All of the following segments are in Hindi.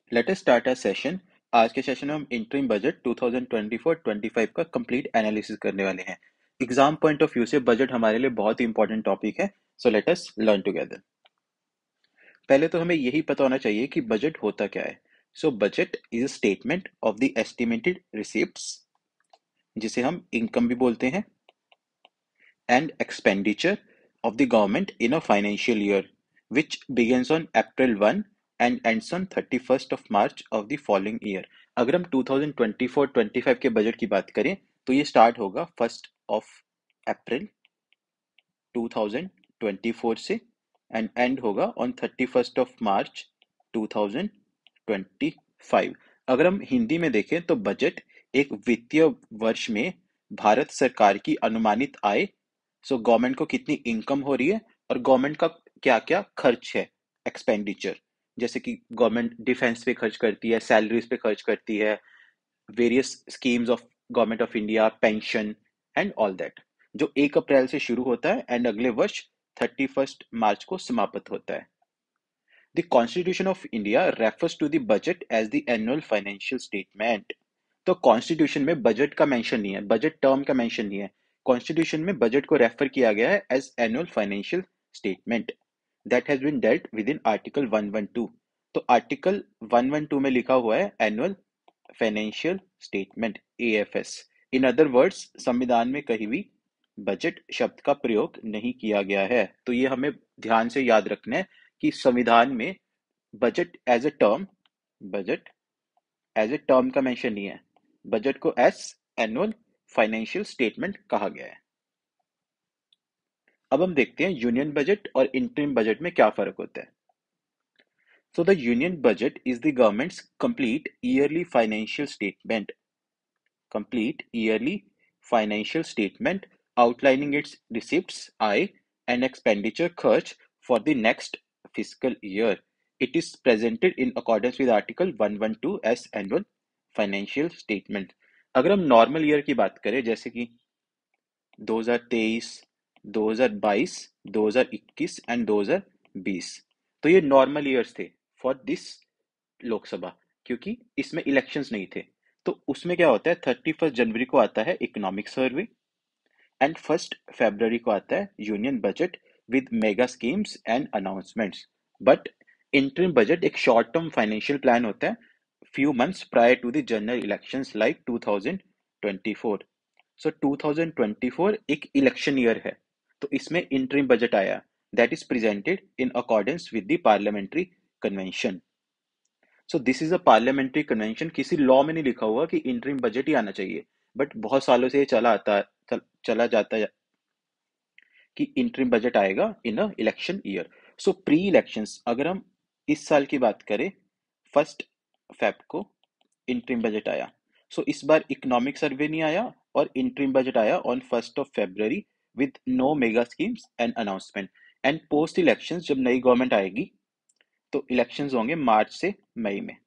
Late us start our session. आज के सेशन में हम इंटरिम बजट 2024-25 का कंप्लीट एनालिसिस करने वाले हैं। एग्जाम पॉइंट ऑफ व्यू से बजट हमारे लिए बहुत ही इंपॉर्टेंट टॉपिक है, so let us learn together. पहले तो हमें यही पता होना चाहिए कि बजट होता क्या है। So budget is a statement of the estimated receipts, जिसे हम इनकम भी बोलते हैं, and expenditure of the government in a financial year, which begins on April 1 and ends on 31st of March of the following year. अगर हम 2024-25 के बजट की बात करें तो ये स्टार्ट होगा 1 अप्रैल 2024 से एंड एंड होगा ऑन 31st ऑफ मार्च 2025। अगर हम हिंदी में देखें तो बजट एक वित्तीय वर्ष में भारत सरकार की अनुमानित आय, सो गवर्नमेंट को कितनी इनकम हो रही है और गवर्नमेंट का क्या क्या खर्च है, एक्सपेंडिचर, जैसे कि गवर्नमेंट डिफेंस पे खर्च करती है, सैलरीज पे खर्च करती है, various schemes of government of India, pension and all that, जो 1 अप्रैल से शुरू होता है एंड अगले वर्ष 31 मार्च को समाप्त होता है। The Constitution of India refers to the budget as the annual financial statement. तो कॉन्स्टिट्यूशन में बजट का मेंशन नहीं है, बजट टर्म का मेंशन नहीं है। कॉन्स्टिट्यूशन में बजट को रेफर किया गया है as annual financial statement that has been dealt with in article 112। तो आर्टिकल 112 में लिखा हुआ है annual financial statement, AFS. In other words, संविधान में कहीं भी बजट शब्द का प्रयोग नहीं किया गया है। तो ये हमें ध्यान से याद रखना है कि संविधान में बजट एज ए टर्म का मेंशन नहीं है, बजट को एज एनुअल फाइनेंशियल स्टेटमेंट कहा गया है। अब हम देखते हैं यूनियन बजट और इंटरिम बजट में क्या फर्क होता है। So the union budget is the government's complete yearly financial statement outlining its receipts, aye, and expenditure खर्च for the next fiscal year. It is presented in accordance with Article 112 as annual financial statement. अगर हम नॉर्मल ईयर की बात करें, जैसे कि 2023, 2022, 2021 एंड 2020, तो ये नॉर्मल ईयर्स थे फॉर दिस लोकसभा, क्योंकि इसमें इलेक्शंस नहीं थे। तो उसमें क्या होता है, 31 जनवरी को आता है इकोनॉमिक सर्वे एंड 1 फरवरी को आता है union budget with mega schemes and announcements. But interim budget एक शॉर्ट टर्म फाइनेंशियल प्लान होता है few months prior to the general elections like 2024. So 2024 एक इलेक्शन ईयर है, तो इसमें इंटरिम बजट आया that is presented in accordance with the parliamentary convention. So this is a parliamentary convention, किसी लॉ में नहीं लिखा हुआ कि इंटरिम बजट ही आना चाहिए, बट बहुत सालों से ये चला जाता है कि इंटरिम बजट आएगा in a election year. So pre elections, अगर हम इस साल की बात करें, 1 फेब को इंटरिम बजट आया। सो इस बार इकोनॉमिक सर्वे नहीं आया और इंटरिम बजट आया on 1 February with no mega schemes and announcement. And post elections जब नई गवर्नमेंट आएगी तो इलेक्शंस होंगे मार्च से मई में,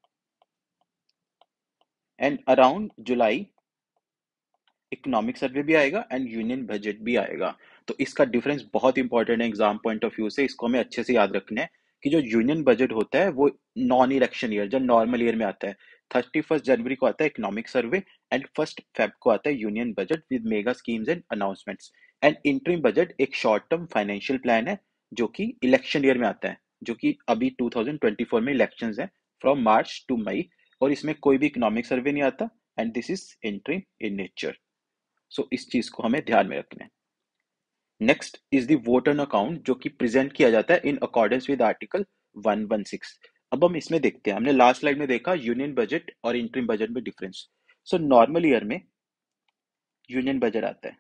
and around July economic survey भी आएगा एंड यूनियन बजट भी आएगा। तो इसका डिफरेंस बहुत इंपॉर्टेंट है एग्जाम पॉइंट ऑफ व्यू से, इसको हमें अच्छे से याद रखना है कि जो यूनियन बजट होता है वो नॉन इलेक्शन ईयर, जब नॉर्मल ईयर में आता है, 31 जनवरी को आता है इकोनॉमिक सर्वे एंड 1 फेब को आता है union budget with mega schemes and announcements. And interim budget एक शॉर्ट टर्म फाइनेंशियल प्लान है जो कि इलेक्शन ईयर में आता है, जो कि अभी 2024 में इलेक्शंस है फ्रॉम मार्च टू मई, और इसमें कोई भी इकोनॉमिक सर्वे नहीं आता and this is interim in nature. So इस चीज को हमें ध्यान में रखना है। Next is the vote on account, जो कि प्रेजेंट किया जाता है इन अकॉर्डेंस विद आर्टिकल 116। अब हम इसमें देखते हैं, हमने लास्ट स्लाइड में देखा यूनियन बजट और इंटरिम बजट में डिफरेंस। सो नॉर्मल ईयर में यूनियन बजट आता है,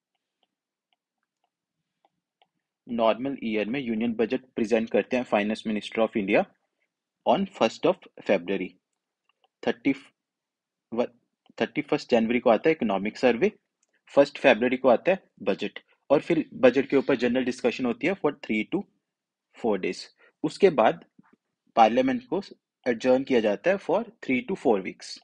नॉर्मल ईयर में यूनियन बजट प्रेजेंट करते हैं finance minister of India on 1 February. 30 31 जनवरी को आता है इकोनॉमिक सर्वे, 1 फरवरी को आता है बजट, और फिर बजट के ऊपर जनरल डिस्कशन होती है फॉर 3 to 4 days। उसके बाद पार्लियामेंट को एडजर्न किया जाता है for 3 to 4 weeks।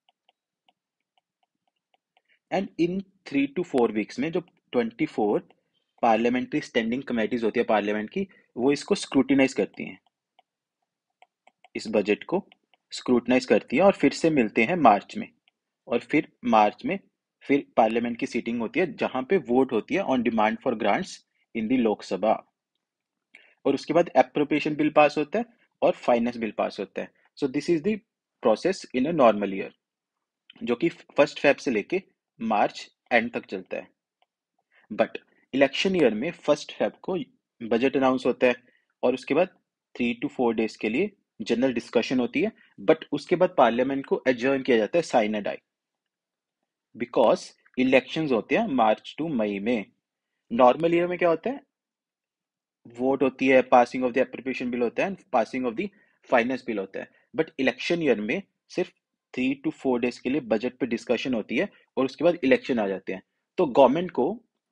And in 3 to 4 weeks में जो 24 पार्लियामेंट्री स्टैंडिंग कमेटीज होती है पार्लियामेंट की, वो इसको स्क्रूटिनाइज करती हैं, इस बजट को स्क्रूटनाइज करती है और फिर से मिलते हैं मार्च में। और फिर मार्च में फिर पार्लियामेंट की सीटिंग होती है जहां पे वोट होती है on demand for grants in the Lok Sabha. और उसके बाद एप्रोप्रिएशन बिल पास होता है और फाइनेंस बिल पास होता है। So this is the process in a normal year, जो कि 1 फेब से लेके मार्च एंड तक चलता है। बट इलेक्शन ईयर में 1 फेब को बजट अनाउंस होता है और उसके बाद 3 to 4 डेज के लिए जनरल डिस्कशन होती है। बट उसके बाद पार्लियामेंट को एडजर्न किया जाता है साइन डाई, बिकॉज इलेक्शंस होते हैं मार्च टू मई में। नॉर्मल ईयर में क्या होता है, वोट होती है, passing of the appropriation bill होता है, passing of the finance bill होता है। बट इलेक्शन ईयर में सिर्फ 3 to 4 डेज के लिए बजट पे डिस्कशन होती है और उसके बाद इलेक्शन आ जाते हैं। तो गवर्नमेंट को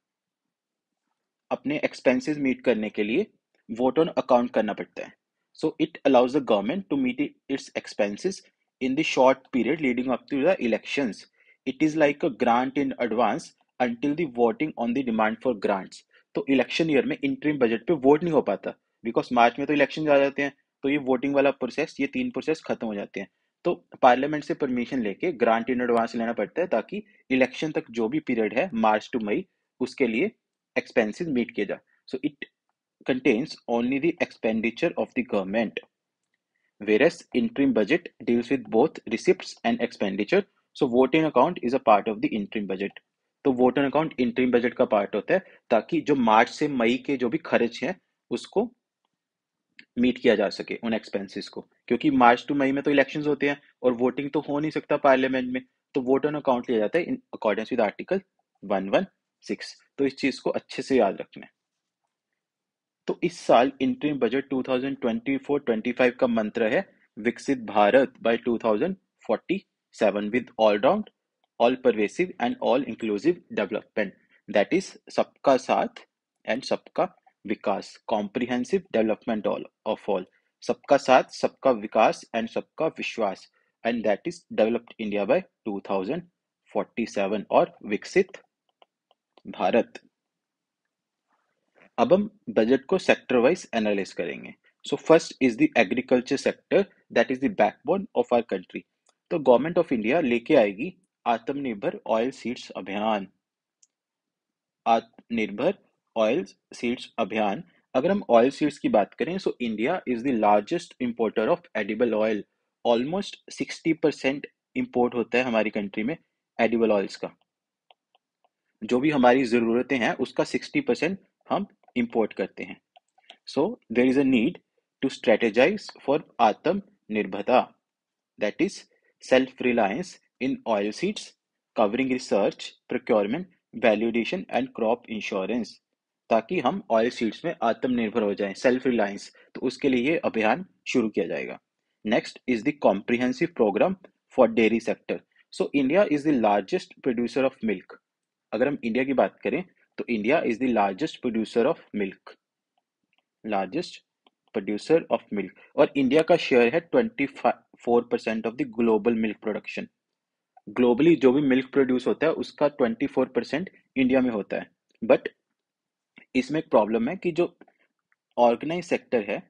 अपने एक्सपेंसेस मीट करने के लिए वोट ऑन अकाउंट करना पड़ता है। So it allows the government to meet its expenses in the short period leading up to the elections. It is like a grant in advance until the voting on the demand for grants. तो इलेक्शन ईयर में इंटरिम बजट पे वोट नहीं हो पाता, बिकॉज मार्च में तो इलेक्शन आ जाते हैं। तो ये वोटिंग वाला प्रोसेस, ये 3 प्रोसेस खत्म हो जाते हैं। तो पार्लियामेंट से परमिशन लेके ग्रांट इन एडवांस लेना पड़ता है, ताकि इलेक्शन तक जो भी पीरियड है मार्च टू मई, उसके लिए expenses meet किए जा। So it contains only the expenditure of the government, whereas interim budget deals with both receipts and expenditure. So vote in account is a part of the interim budget. तो vote on account interim budget का पार्ट होता है, ताकि जो मार्च से मई के जो भी खर्च हैं उसको मीट किया जा सके, उन एक्सपेंसेस को। क्योंकि मार्च टू मई में तो इलेक्शंस होते हैं और वोटिंग तो हो नहीं सकता पार्लियामेंट में। तो वोट ऑन अकाउंट लिया जाता है इन अकॉर्डेंस विद आर्टिकल 116। तो इस चीज को अच्छे से याद रखना है। तो इस साल इंटरिम बजट 2024-25 का मंत्र है विकसित Bharat by 2047 with all round, all pervasive and all inclusive development. That is सबका साथ एंड सबका विकास, comprehensive development all of all. सबका साथ, सबका विकास एंड सबका विश्वास, and that is developed India by 2047 और विकसित भारत। अब हम बजट को सेक्टर वाइज एनालाइज करेंगे। So first is the agriculture sector, that is the backbone of our country. तो गवर्नमेंट ऑफ इंडिया लेके आएगी आत्मनिर्भर ऑयल सीड्स अभियान। आत्मनिर्भर ऑयल सीड्स अभियान। अगर हम ऑयल सीड्स की बात करें, so India is the largest importer of edible oil. Almost 60% import होता है हमारी कंट्री में एडिबल ऑयल्स का। जो भी हमारी ज़रूरतें हैं उसका 60% हम इंपोर्ट करते हैं। So there is a need to strategize for Atmanirbharta, that is self-reliance in oilseeds, covering research, procurement, validation and crop insurance, ताकि हम ऑयल सीड्स में आत्मनिर्भर हो जाएं, सेल्फ रिलायंस। तो उसके लिए ये अभियान शुरू किया जाएगा। Next is the comprehensive programme for dairy sector. So India is the largest producer of milk. अगर हम इंडिया की बात करें तो India is the largest producer of milk, largest producer of milk. और इंडिया का शेयर है 24% of the global milk production. Globally जो भी मिल्क प्रोड्यूस होता है उसका 24% इंडिया में होता है। बट इसमें एक प्रॉब्लम है कि जो ऑर्गेनाइज सेक्टर है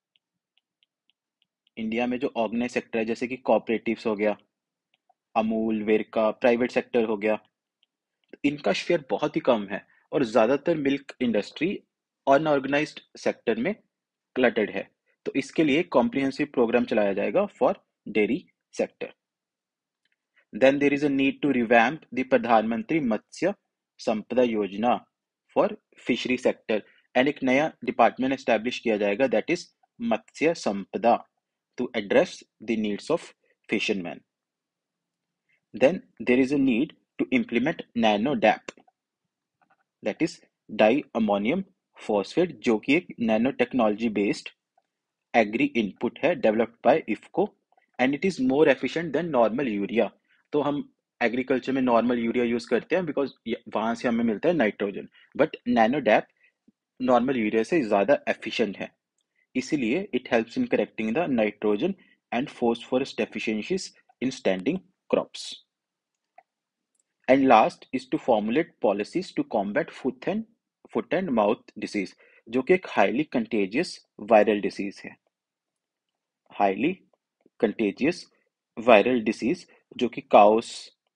इंडिया में, जो ऑर्गेनाइज सेक्टर है जैसे कि कोऑपरेटिव्स हो गया, अमूल, वेरका, प्राइवेट सेक्टर हो गया, तो इनका शेयर बहुत ही कम है। और ज़्यादातर मिल्क इंडस्ट्री अनऑर्गेनाइज्ड सेक्टर में क्लटर्ड है। तो इसके लिए कॉम्प्रिहेंसिव प्रोग्राम चलाया जाएगा for dairy sector. Then there is a need to revamp the Pradhan Mantri Matsya संपदा योजना फॉर फिशरी सेक्टर। एंड एक नया डिपार्टमेंट एस्टेब्लिश किया जाएगा, that is Matsya Sampada, to address the needs of fisherman. Then there is a need to implement nano DAP, that is di ammonium phosphate, जो कि एक nano technology based agri input है developed by IFFCO, and it is more efficient than normal urea. तो हम एग्रीकल्चर में नॉर्मल यूरिया यूज करते हैं बिकॉज वहां से हमें मिलता है nitrogen. But nano DAP normal urea से ज्यादा एफिशिएंट है, इसीलिए it helps in correcting the nitrogen and phosphorus deficiencies in standing crops. And last is to formulate policies to combat foot and mouth disease, जो कि एक हाईली कंटेजियस वायरल डिसीज है। हाईली contagious वायरल डिसीज जो कि काउस,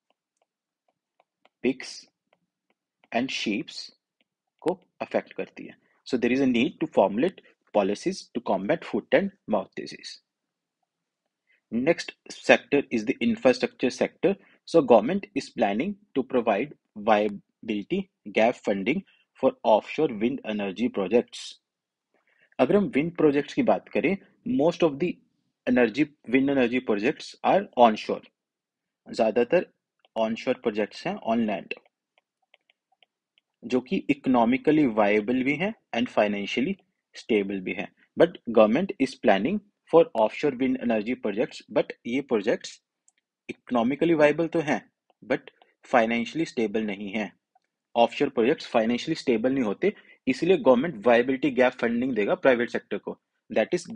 पिग्स एंड शीप्स को अफेक्ट करती है. So there is a need to formulate policies to combat foot and mouth disease. Next sector is the infrastructure sector. So government is planning to provide viability gap funding for offshore wind energy projects. अगर हम विंड प्रोजेक्ट्स की बात करें, most of the energy wind energy projects are onshore. ज्यादातर ऑनशोर प्रोजेक्ट्स हैं ऑन लैंड, जो कि इकोनॉमिकली वायबल भी हैं एंड फाइनेंशियली स्टेबल भी हैं. But government is planning for offshore wind energy projects, but ये प्रोजेक्ट्स इकोनॉमिकली वायबल तो हैं बट फाइनेंशियली स्टेबल नहीं है. ऑफशोर प्रोजेक्ट्स फाइनेंशियली स्टेबल नहीं होते, इसलिए गवर्नमेंट वायबिलिटी गैप फंडिंग देगा प्राइवेट सेक्टर को, दैट इज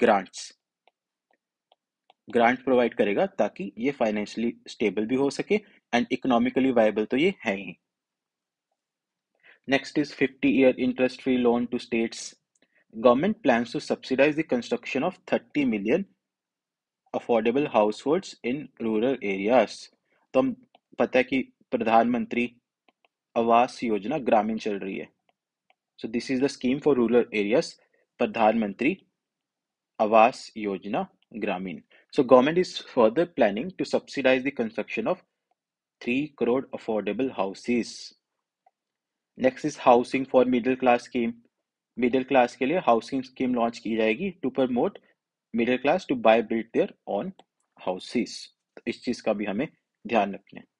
ग्रांट प्रोवाइड करेगा ताकि ये फाइनेंशियली स्टेबल भी हो सके एंड इकोनॉमिकली वायबल तो ये है ही. Next is 50-year interest-free loan to states. Government plans to subsidize the construction of 30 million affordable households in rural areas. तो हम पता है कि प्रधानमंत्री आवास योजना ग्रामीण चल रही है. So this is the scheme for rural areas, प्रधानमंत्री आवास योजना ग्रामीण. So government is further planning to subsidize the construction of 3 crore affordable houses. Next is housing for middle class scheme. Middle class के लिए हाउसिंग स्कीम लॉन्च की जाएगी to promote middle class to buy build their own houses. तो इस चीज का भी हमें ध्यान रखना है.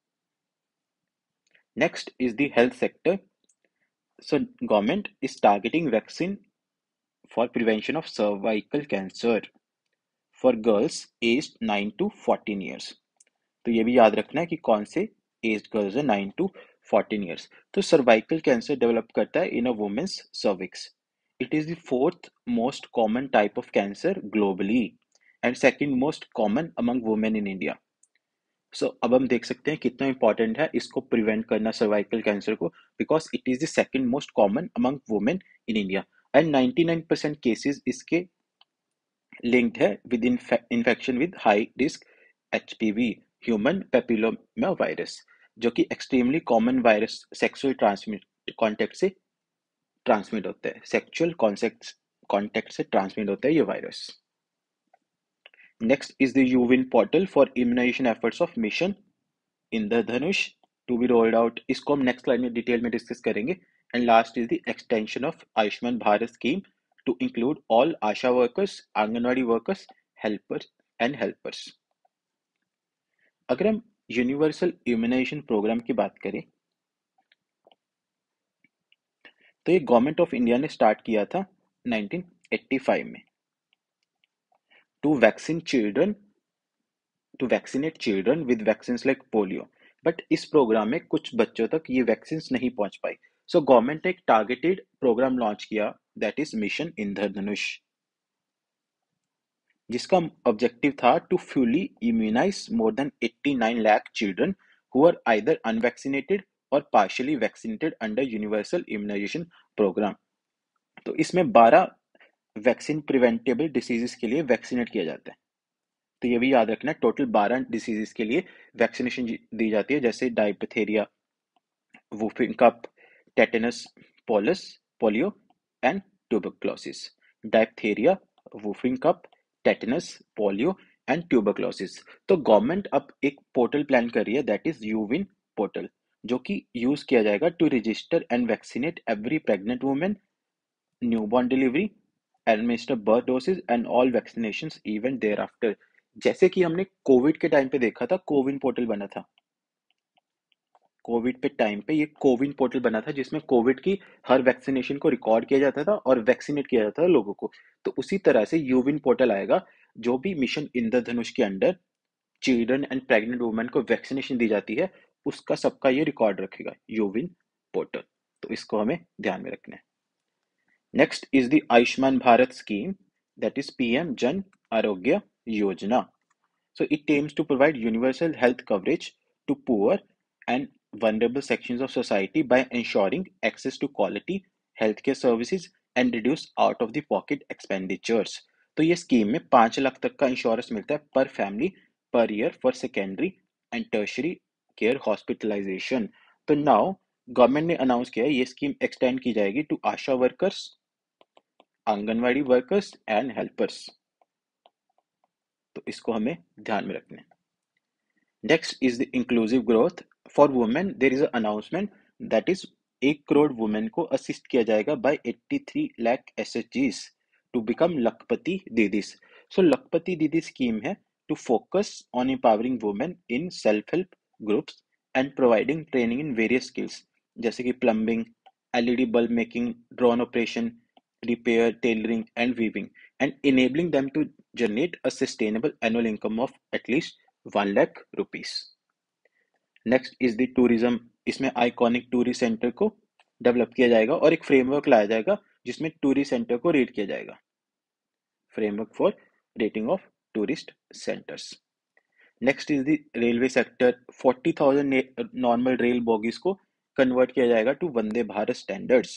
Next is the health sector. So government is targeting vaccine for prevention of cervical cancer for girls age 9 to 14 years. तो ये भी याद रखना है कि कौन से एज गर्ल्स है 9 to 14 ईयर्स. तो सर्वाइकल कैंसर डेवलप करता है in a women's cervix. It is the fourth most common type of cancer globally and second most common among women in India. So अब हम देख सकते हैं कितना इंपॉर्टेंट है इसको प्रिवेंट करना सर्वाइकल कैंसर को, because it is the second most common among women in India and 99% cases इसके लिंक्ड है with infection with high risk HPV human papilloma virus, जो कि extremely common virus sexual transmit contact से ट्रांसमिट होता है. सेक्सुअल कॉन्टेक्ट से ट्रांसमिट होता है ये वायरस. नेक्स्ट इज द यूविन portal for immunisation efforts of mission Indradhanush to be rolled out. इसको हम नेक्स्ट स्लाइड में डिटेल में डिस्कस करेंगे. And last is the extension of Ayushman Bharat scheme to include all ASHA workers, anganwadi workers, helpers and helpers. अगर हम यूनिवर्सल इम्यूनाइजेशन प्रोग्राम की बात करें तो ये गवर्नमेंट ऑफ इंडिया ने स्टार्ट किया था 1985 में to vaccinate children with vaccine like polio. But इस प्रोग्राम में कुछ बच्चों तक ये वैक्सीन नहीं पहुंच पाई. सो गवर्नमेंट ने एक टारगेटेड प्रोग्राम लॉन्च किया दैट इज मिशन इंद्रधनुष, जिसका ऑब्जेक्टिव था to fully immunise more than 89 lakh children who are either unvaccinated और partially vaccinated under universal immunisation programme. तो इसमें 12 वैक्सीन प्रिवेंटेबल डिसीजेस के लिए वैक्सीनेट किया जाता है. तो ये भी याद रखना है टोटल 12 डिसीजेस के लिए वैक्सीनेशन दी जाती है, जैसे diphtheria, whooping cough, tetanus, polio and tuberculosis. Diphtheria, whooping cough, tetanus, polio and tuberculosis. तो गवर्नमेंट अब एक पोर्टल प्लान कर रही है दैट इज यूविन पोर्टल, जो कि यूज किया जाएगा to register and vaccinate every pregnant women, newborn delivery, administer birth doses and all vaccinations even thereafter. जैसे कि हमने कोविड के टाइम पे देखा था, कोविन पोर्टल बना था. कोविड पे टाइम पे ये कोविन पोर्टल बना था जिसमें कोविड की हर वैक्सीनेशन को रिकॉर्ड किया जाता था और वैक्सीनेट किया जाता था लोगों को. तो उसी तरह से यूविन पोर्टल आएगा, जो भी मिशन इंद्रधनुष के under children and pregnant women को वैक्सीनेशन दी जाती है उसका सबका ये रिकॉर्ड रखेगा यूविन पोर्टल. तो इसको हमें ध्यान में रखना है. Next is the Ayushman Bharat scheme that is PM Jan Arogya योजना. So it aims to provide universal health coverage to poor and vulnerable sections of society by ensuring access to quality healthcare services and reduce out of the pocket expenditures. तो ये स्कीम में 5 लाख तक का इंश्योरेंस मिलता है पर family per year for secondary and tertiary care hospitalization. तो नाउ गवर्नमेंट ने अनाउंस किया है ये स्कीम एक्सटेंड की जाएगी to ASHA workers, anganwadi workers and helpers. तो इसको हमें ध्यान में रखना है। Next is the inclusive growth. For women, there is an announcement that is 1 crore women को assist किया जाएगा by 83 lakh SHGs to become Lakpati Didis. So Lakpati Didi scheme है to focus on empowering women in self-help groups and providing training in various skills जैसे कि plumbing, LED bulb making, drone operation, repair, tailoring and weaving, and enabling them to generate a sustainable annual income of at least 1 lakh rupees. Next is the tourism. इसमें आइकॉनिक टूरिस्ट सेंटर को डेवलप किया जाएगा और एक फ्रेमवर्क लाया जाएगा जिसमें टूरिस्ट सेंटर को रेट किया जाएगा। Framework for rating of tourist centres. Next is the railway sector. 40,000 normal rail bogies को कन्वर्ट किया जाएगा to Vande Bharat standards.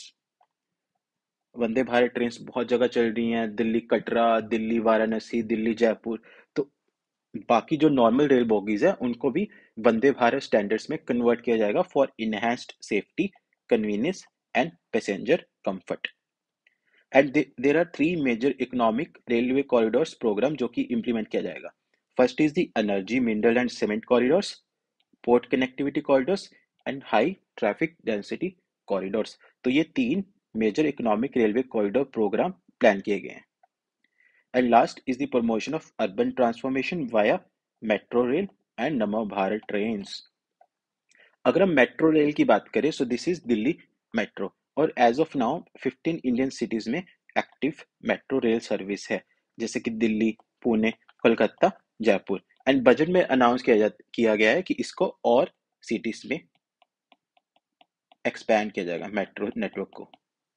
Vande Bharat train बहुत जगह चल रही हैं, दिल्ली कटरा, दिल्ली वाराणसी, दिल्ली जयपुर। तो बाकी जो नॉर्मल रेल बोगीज है उनको भी वंदे भारत स्टैंडर्ड्स में कन्वर्ट किया जाएगा for enhanced safety, convenience and passenger comfort. And there are 3 major economic railway corridors programme जो कि इंप्लीमेंट किया जाएगा। First is the energy, mineral and cement corridors, port connectivity corridors and high traffic density corridors. तो ये 3 major economic railway corridor programme plan किए गए हैं। And last is the promotion of urban transformation via metro rail and Nama Bharat trains. अगर हम मेट्रो रेल की बात करें so this is Delhi metro और as of now 15 Indian cities में एक्टिव मेट्रो रेल सर्विस है जैसे कि दिल्ली, पुणे, कोलकाता, जयपुर। एंड बजट में अनाउंस किया गया है कि इसको और सिटीज में एक्सपैंड किया जाएगा मेट्रो नेटवर्क को।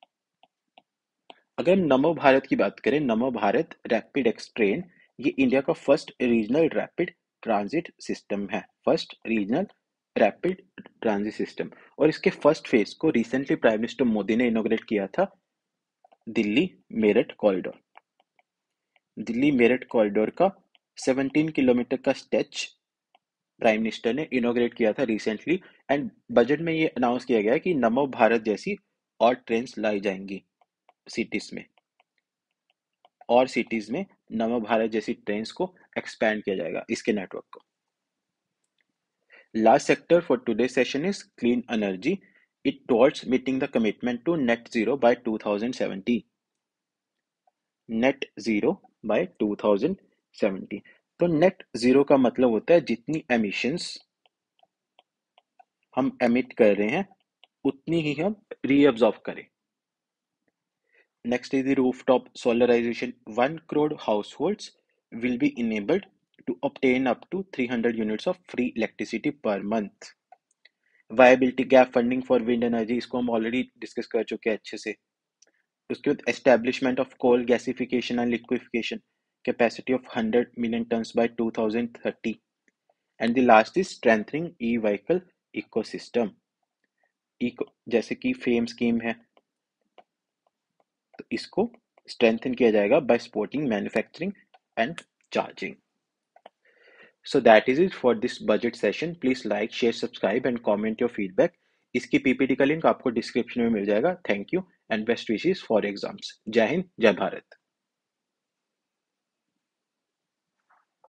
अगर हम नमो भारत की बात करें, Namo Bharat rapid X train ये इंडिया का first regional rapid transit system है। First regional rapid transit system और इसके फर्स्ट फेज को रिसेंटली प्राइम मिनिस्टर मोदी ने इनॉग्रेट किया था दिल्ली मेरठ कॉरिडोर। दिल्ली मेरठ कॉरिडोर का 17 किलोमीटर का स्ट्रेच प्राइम मिनिस्टर ने इनॉग्रेट किया था रिसेंटली। एंड बजट में ये अनाउंस किया गया कि नमो भारत जैसी और ट्रेन लाई जाएंगी सिटीज में, और सिटीज में नव भारत जैसी ट्रेन्स को एक्सपैंड किया जाएगा इसके नेटवर्क को। Last sector for today session is clean energy, it towards meeting the commitment to net zero by 2070। Net zero by 2070। तो नेट जीरो का मतलब होता है जितनी एमिशंस हम एमिट कर रहे हैं उतनी ही हम रीअब्जॉर्ब करें। Next is the rooftop solarization. 1 crore households will be enabled to obtain up to 300 units of free electricity per month. Viability gap funding for wind energy, इसको हम ऑलरेडी डिस्कस कर चुके हैं अच्छे से। उसके बाद establishment of coal gasification and liquefaction capacity of 100 million tons by 2030. And the last is strengthening e-vehicle ecosystem. जैसे कि फेम स्कीम है तो इसको स्ट्रेंथन किया जाएगा by supporting manufacturing and charging. So that is it for this budget session. Please like, share, subscribe and comment your feedback. इसकी पीपीटी का लिंक आपको डिस्क्रिप्शन में मिल जाएगा। Thank you and best wishes for exams. जय हिंद, जय भारत।